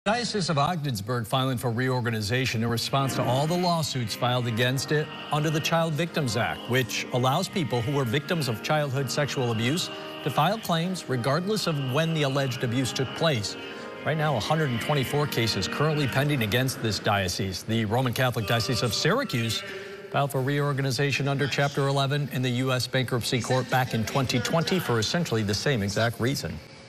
Diocese of Ogdensburg filing for reorganization in response to all the lawsuits filed against it under the Child Victims Act, which allows people who were victims of childhood sexual abuse to file claims regardless of when the alleged abuse took place. Right now, 124 cases currently pending against this diocese. The Roman Catholic Diocese of Syracuse filed for reorganization under Chapter 11 in the U.S. Bankruptcy Court back in 2020 for essentially the same exact reason.